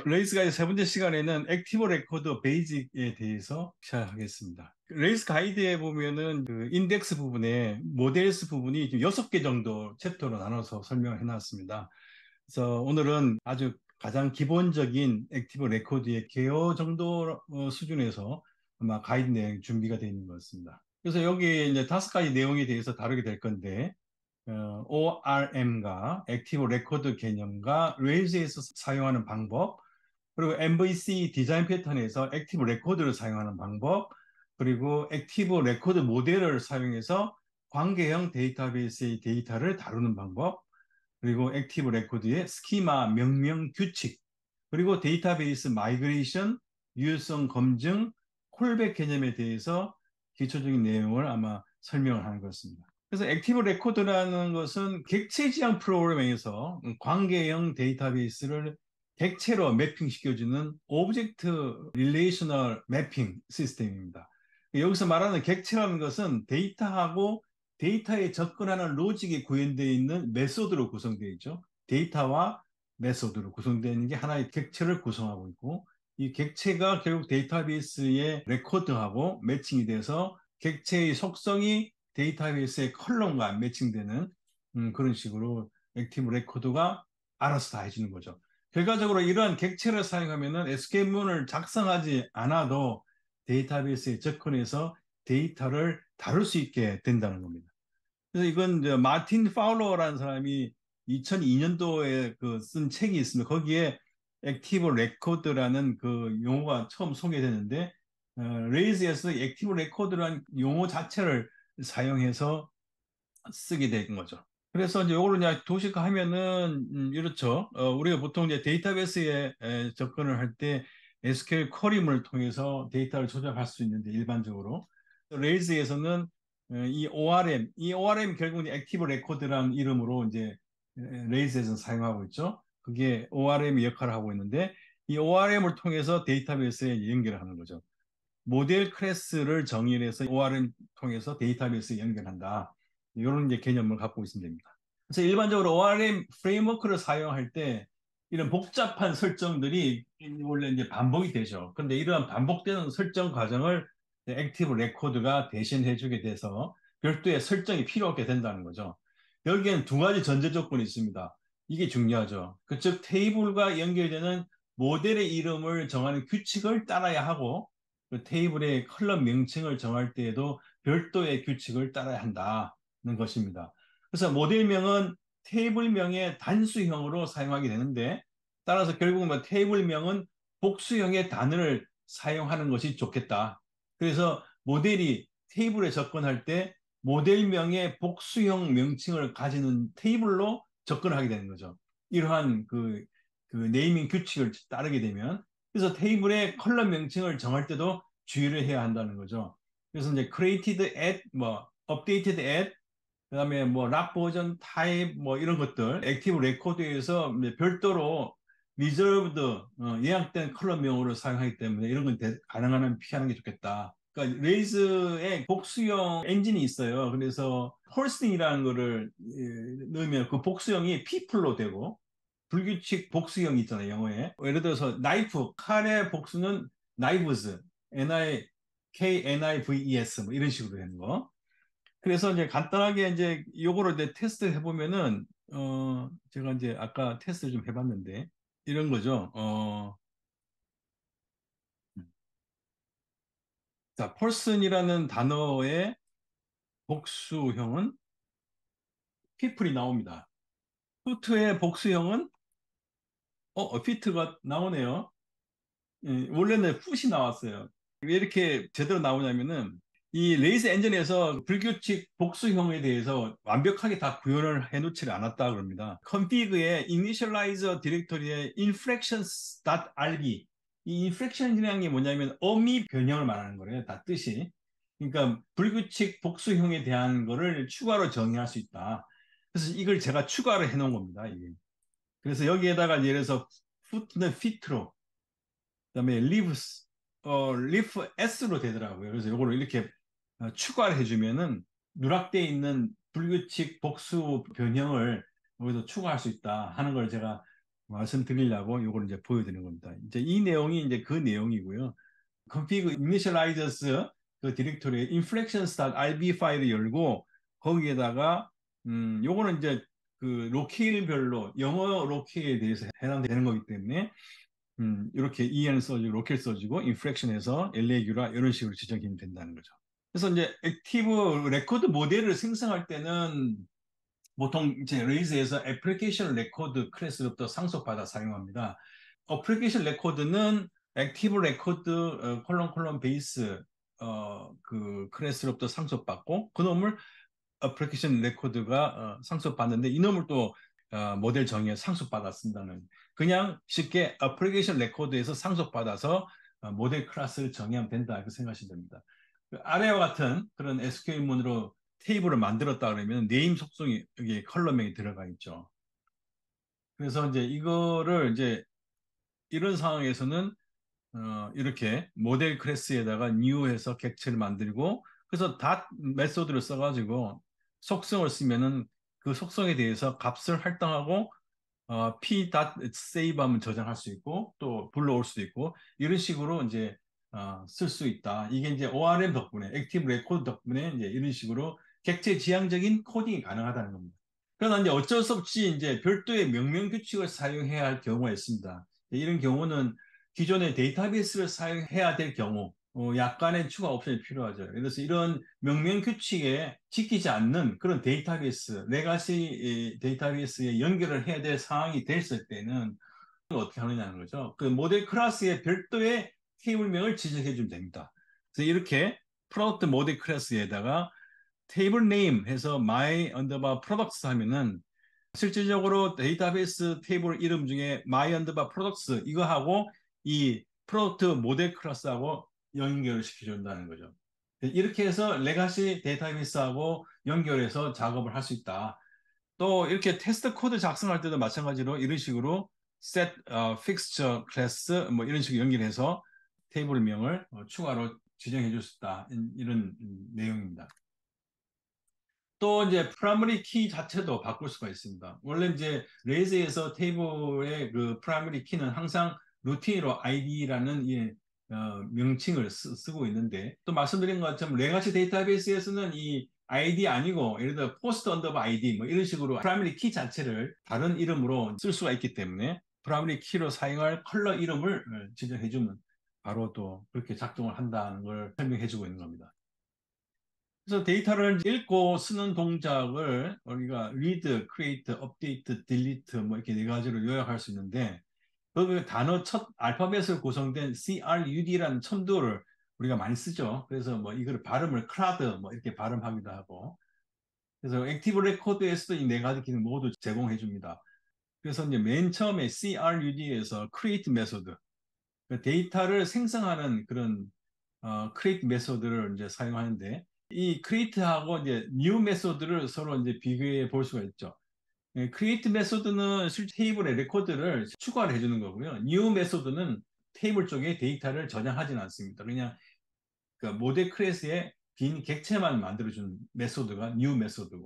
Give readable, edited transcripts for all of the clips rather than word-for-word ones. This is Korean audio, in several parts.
레이스 가이드 세 번째 시간에는 액티브 레코드 베이직에 대해서 시작하겠습니다. 레이스 가이드에 보면은 그 인덱스 부분에 모델스 부분이 지금 6개 정도 챕터로 나눠서 설명을 해놨습니다. 그래서 오늘은 아주 가장 기본적인 액티브 레코드의 개요 정도 수준에서 아마 가이드 내용 준비가 되어 있는 것 같습니다. 그래서 여기 이제 5가지 내용에 대해서 다루게 될 건데, ORM과 액티브 레코드 개념과 레일즈에서 사용하는 방법, 그리고 MVC 디자인 패턴에서 액티브 레코드를 사용하는 방법, 그리고 액티브 레코드 모델을 사용해서 관계형 데이터베이스의 데이터를 다루는 방법, 그리고 액티브 레코드의 스키마, 명령, 규칙, 그리고 데이터베이스 마이그레이션, 유효성 검증, 콜백 개념에 대해서 기초적인 내용을 아마 설명을 하는 것 같습니다. 그래서 액티브 레코드라는 것은 객체 지향 프로그램에서 관계형 데이터베이스를 객체로 매핑시켜주는 오브젝트 릴레이셔널 매핑 시스템입니다. 여기서 말하는 객체라는 것은 데이터하고 데이터에 접근하는 로직이 구현되어 있는 메소드로 구성되어 있죠. 데이터와 메소드로 구성되어 있는 게 하나의 객체를 구성하고 있고, 이 객체가 결국 데이터베이스의 레코드하고 매칭이 돼서 객체의 속성이 데이터베이스의 컬럼과 매칭되는 그런 식으로 액티브 레코드가 알아서 다 해주는 거죠. 결과적으로 이러한 객체를 사용하면은 SQL문을 작성하지 않아도 데이터베이스에 접근해서 데이터를 다룰 수 있게 된다는 겁니다. 그래서 이건 이제 마틴 파울러라는 사람이 2002년도에 그 쓴 책이 있습니다. 거기에 액티브 레코드라는 그 용어가 처음 소개되는데, 레이즈에서 액티브 레코드라는 용어 자체를 사용해서 쓰게 된 거죠. 그래서 이제 이거를 이제 도식화하면은 이렇죠. 우리가 보통 이제 데이터베이스에 접근을 할 때 SQL 쿼리문을 통해서 데이터를 조작할 수 있는데 일반적으로 레이즈에서는 이 ORM 결국은 액티브 레코드라는 이름으로 이제 레이즈에서 사용하고 있죠. 그게 ORM의 역할을 하고 있는데 이 ORM을 통해서 데이터베이스에 연결을 하는 거죠. 모델 클래스를 정의해서 ORM 통해서 데이터베이스에 연결한다. 이런 이제 개념을 갖고 있으면 됩니다. 그래서 일반적으로 ORM 프레임워크를 사용할 때 이런 복잡한 설정들이 원래 이제 반복이 되죠. 그런데 이러한 반복되는 설정 과정을 액티브 레코드가 대신해 주게 돼서 별도의 설정이 필요 없게 된다는 거죠. 여기에는 두 가지 전제 조건이 있습니다. 이게 중요하죠. 즉 테이블과 연결되는 모델의 이름을 정하는 규칙을 따라야 하고, 그 테이블의 컬럼 명칭을 정할 때에도 별도의 규칙을 따라야 한다는 것입니다. 그래서 모델명은 테이블명의 단수형으로 사용하게 되는데, 따라서 결국은 뭐 테이블명은 복수형의 단어를 사용하는 것이 좋겠다. 그래서 모델이 테이블에 접근할 때 모델명의 복수형 명칭을 가지는 테이블로 접근하게 되는 거죠. 이러한 그 네이밍 규칙을 따르게 되면, 그래서 테이블의 컬럼 명칭을 정할 때도 주의를 해야 한다는 거죠. 그래서 이제 created at, 뭐 updated at, 그다음에 뭐 락 버전 타입 뭐 이런 것들 액티브 레코드에서 별도로 reserved 예약된 컬럼명으로 사용하기 때문에 이런 건 가능한 한 피하는 게 좋겠다. 그러니까 레이즈에 복수형 엔진이 있어요. 그래서 폴스팅이라는 거를 넣으면 그 복수형이 people로 되고, 불규칙 복수형이 있잖아요, 영어에. 예를 들어서 나이프, 칼의 복수는 knives, K-N-I-V-E-S 뭐 이런 식으로 되는 거. 그래서 이제 간단하게 이제 요거를 이제 테스트 해보면은, 제가 이제 아까 테스트 좀 해봤는데, 이런 거죠. 자, person이라는 단어의 복수형은 people이 나옵니다. foot의 복수형은, fit가 나오네요. 원래는 foot이 나왔어요. 왜 이렇게 제대로 나오냐면은, 이 레이스 엔진에서 불규칙 복수형에 대해서 완벽하게 다 구현을 해놓지를 않았다 그럽니다. config의 initializer 디렉토리의 infractions.rb, 이 infraction이라는 게 뭐냐면 어미 변형을 말하는 거예요. 다 뜻이. 그러니까 불규칙 복수형에 대한 거를 추가로 정의할 수 있다. 그래서 이걸 제가 추가로 해놓은 겁니다. 이게. 그래서 여기에다가 예를 들어서 foot는 fit로, 그다음에 lives, live s로 되더라고요. 그래서 요거를 이렇게 추가를 해주면은 누락되어 있는 불규칙 복수 변형을 여기서 추가할 수 있다 하는 걸 제가 말씀드리려고 이걸 이제 보여드리는 겁니다. 이제 이 내용이 이제 그 내용이고요. config initializers 그 디렉토리에 inflections.rb 파일을 열고 거기에다가 요거는 이제 그 로케일별로 영어 로케일에 대해서 해당되는 거기 때문에 이렇게 en 써주고 로케일 써주고 inflection에서 LAQ라 이런 식으로 지정이 된다는 거죠. 그래서 이제 액티브 레코드 모델을 생성할 때는 보통 이제 레이즈에서 애플리케이션 레코드 클래스부터 상속받아 사용합니다. 어플리케이션 레코드는 액티브 레코드 콜론 베이스 그 클래스로부터 상속받고 그놈을 어플리케이션 레코드가 상속받는데 이놈을 또 모델 정의에 상속받아 쓴다는 그냥 쉽게 어플리케이션 레코드에서 상속받아서 모델 클래스를 정의하면 된다 이렇게 생각하시면 됩니다. 그 아래와 같은 그런 SQL문으로 테이블을 만들었다 그러면 네임 속성이 여기 컬럼명이 들어가 있죠. 그래서 이제 이거를 이제 이런 상황에서는 이렇게 모델 클래스에다가 new해서 객체를 만들고 그래서 닷 메소드를 써가지고 속성을 쓰면은 그 속성에 대해서 값을 할당하고 p.save 하면 저장할 수 있고 또 불러올 수도 있고 이런 식으로 이제 쓸 수 있다. 이게 이제 ORM 덕분에 액티브 레코드 덕분에 이제 이런 식으로 객체 지향적인 코딩이 가능하다는 겁니다. 그러나 이제 어쩔 수 없이 이제 별도의 명령 규칙을 사용해야 할 경우가 있습니다. 이런 경우는 기존의 데이터베이스를 사용해야 될 경우 약간의 추가 옵션이 필요하죠. 그래서 이런 명령 규칙에 지키지 않는 그런 데이터베이스, 레가시 데이터베이스에 연결을 해야 될 상황이 됐을 때는 어떻게 하느냐는 거죠. 그 모델 클래스의 별도의 테이블명을 지정해 주면 됩니다. 그래서 이렇게 프로덕트 모델 클래스에다가 테이블 네임 해서 my underbar products 하면은 실질적으로 데이터베이스 테이블 이름 중에 my underbar products 이거 하고 이 프로덕트 모델 클래스하고 연결을 시켜준다는 거죠. 이렇게 해서 레가시 데이터베이스하고 연결해서 작업을 할 수 있다. 또 이렇게 테스트 코드 작성할 때도 마찬가지로 이런 식으로 set fixture class 뭐 이런 식으로 연결해서 테이블명을 추가로 지정해 줄 수 있다. 이런 내용입니다. 또 이제 프라이머리 키 자체도 바꿀 수가 있습니다. 원래 이제 레이즈에서 테이블의 그 프라이머리 키는 항상 루틴으로 id라는 이 명칭을 쓰고 있는데 또 말씀드린 것처럼 레가시 데이터베이스에서는 이 ID 아니고 예를 들어 포스트 언더바 ID 뭐 이런 식으로 프라이머리 키 자체를 다른 이름으로 쓸 수가 있기 때문에 프라이머리 키로 사용할 컬러 이름을 지정해주면 바로 또 그렇게 작동을 한다는 걸 설명해주고 있는 겁니다. 그래서 데이터를 읽고 쓰는 동작을 우리가 read, create, update, delete 뭐 이렇게 네 가지로 요약할 수 있는데 그 단어 첫 알파벳으로 구성된 CRUD라는 첨도를 우리가 많이 쓰죠. 그래서 뭐 이걸 발음을 CRUD 뭐 이렇게 발음하기도 하고 그래서 액티브 레코드에서도 이 네 가지 기능 모두 제공해 줍니다. 그래서 이제 맨 처음에 CRUD에서 create 메소드 데이터를 생성하는 그런 create 메소드를 이제 사용하는데 이 create하고 이제 new 메소드를 서로 이제 비교해 볼 수가 있죠. create 메소드는 실제 테이블에 레코드를 추가를 해주는 거고요. new 메소드는 테이블 쪽에 데이터를 저장하지는 않습니다. 그냥 그 모델 클래스에 빈 객체만 만들어주는 메소드가 new 메소드고.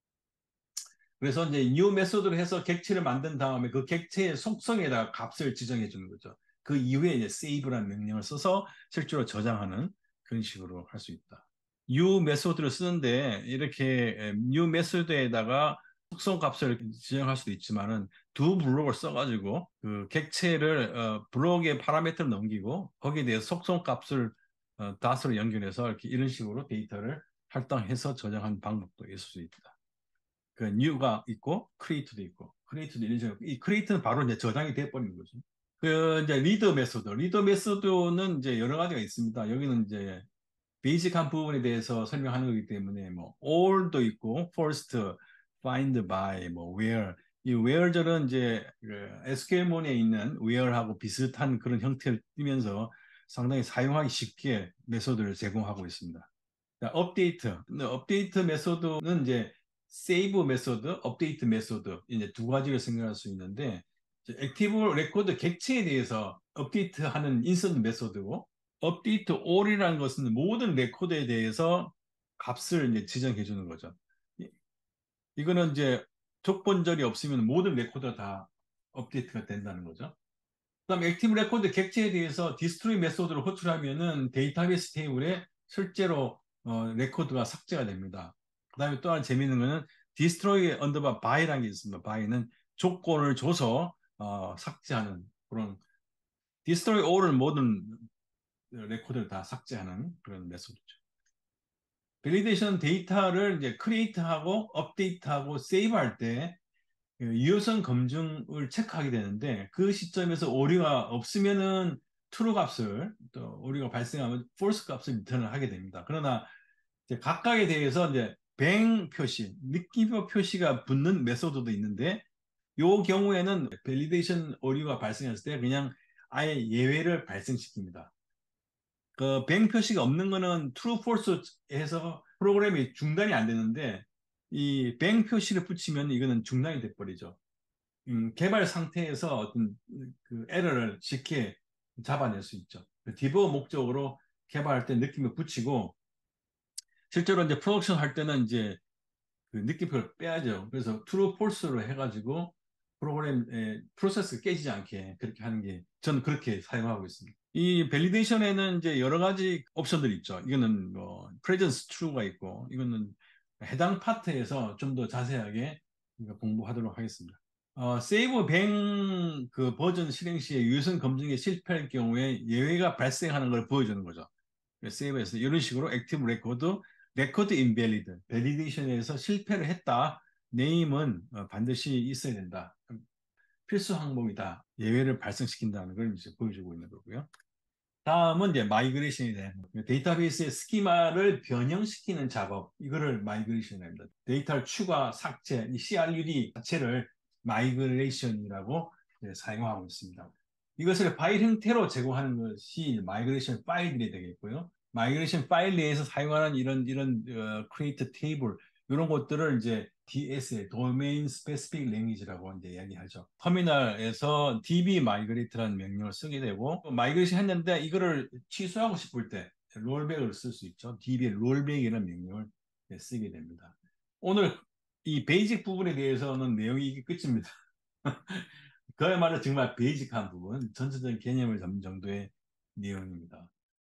그래서 이제 new 메소드로 해서 객체를 만든 다음에 그 객체의 속성에다가 값을 지정해 주는 거죠. 그 이후에 이제 save라는 명령을 써서 실제로 저장하는 그런 식으로 할 수 있다. new 메소드를 쓰는데 이렇게 new 메소드에다가 속성 값을 지정할 수도 있지만은 두 블록을 써가지고 그 객체를 블록의 파라미터를 넘기고 거기에 대해서 속성 값을 닷으로 연결해서 이렇게 이런 식으로 데이터를 할당해서 저장하는 방법도 있을 수 있다. 그 new가 있고 create도 있고 create도 이런 식으로 이 create는 바로 이제 저장이 돼 버리는 거죠. 그 이제 리더 메소드는 이제 여러 가지가 있습니다. 여기는 이제 베이직한 부분에 대해서 설명하는 거기 때문에 뭐 all도 있고 first, find by, 뭐 where 이 where절은 이제 그 SQL문에 있는 where하고 비슷한 그런 형태를 띠면서 상당히 사용하기 쉽게 메소드를 제공하고 있습니다. 업데이트. 근데 업데이트 메소드는 이제 세이브 메소드, 업데이트 메소드 이제 두 가지를 생각할 수 있는데 액티브 레코드 객체에 대해서 업데이트하는 인스턴트 메소드고 업데이트 all이라는 것은 모든 레코드에 대해서 값을 이제 지정해 주는 거죠. 이거는 이제 조건절이 없으면 모든 레코드가 다 업데이트가 된다는 거죠. 그다음 액티브 레코드 객체에 대해서 디스트로이 메소드를 호출하면은 데이터베이스 테이블에 실제로 레코드가 삭제가 됩니다. 그다음에 또 하나 재미있는 거는 디스트로이 언더바 바이라는 게 있습니다. 바이는 조건을 줘서 삭제하는 그런 디스트로이 올을 모든 레코드를 다 삭제하는 그런 메소드죠. 밸리데이션 데이터를 이제 크리에이트하고 업데이트하고 세이브할 때 유효성 검증을 체크하게 되는데 그 시점에서 오류가 없으면은 true 값을 또 오류가 발생하면 false 값을 리턴을 하게 됩니다. 그러나 이제 각각에 대해서 이제 뱅 표시, 느낌표 표시가 붙는 메소드도 있는데 요 경우에는 밸리데이션 오류가 발생했을 때 그냥 아예 예외를 발생시킵니다. 그 뱅 표시가 없는 거는 true, false 해서 프로그램이 중단이 안 되는데 이 뱅 표시를 붙이면 이거는 중단이 돼버리죠. 개발 상태에서 어떤 그 에러를 쉽게 잡아낼 수 있죠. 디버그 목적으로 개발할 때 느낌을 붙이고 실제로 이제 프로덕션 할 때는 이제 그 느낌표를 빼야죠. 그래서 true, false로 해가지고 프로그램의 프로세스가 깨지지 않게 그렇게 하는 게 저는 그렇게 사용하고 있습니다. 이 밸리데이션에는 이제 여러 가지 옵션들이 있죠. 이거는 뭐 presence true가 있고 이거는 해당 파트에서 좀 더 자세하게 공부하도록 하겠습니다. 세이브 뱅 그 버전 실행 시에 유선 검증에 실패할 경우에 예외가 발생하는 걸 보여주는 거죠. 세이브에서 이런 식으로 액티브 레코드, 레코드 인밸리드, 밸리데이션에서 실패를 했다. 네임은 반드시 있어야 된다. 필수 항목이다. 예외를 발생시킨다는 걸 이제 보여주고 있는 거고요. 다음은 이제 마이그레이션이 대한 데이터베이스의 스키마를 변형시키는 작업, 이거를 마이그레이션입니다. 데이터를 추가, 삭제, 이 CRUD 자체를 마이그레이션이라고 사용하고 있습니다. 이것을 파일 형태로 제공하는 것이 마이그레이션 파일이 되겠고요. 마이그레이션 파일 내에서 사용하는 이런 create table 이런 것들을 이제 DSL, Domain Specific Language라고 이제 이야기하죠. 터미널에서 DB 마이그레이트라는 명령을 쓰게 되고 마이그레이션 했는데 이거를 취소하고 싶을 때 롤백을 쓸 수 있죠. DB 롤백이라는 명령을 쓰게 됩니다. 오늘 이 베이직 부분에 대해서는 내용이 이게 끝입니다. 그야말로 정말 베이직한 부분, 전체적인 개념을 잡는 정도의 내용입니다.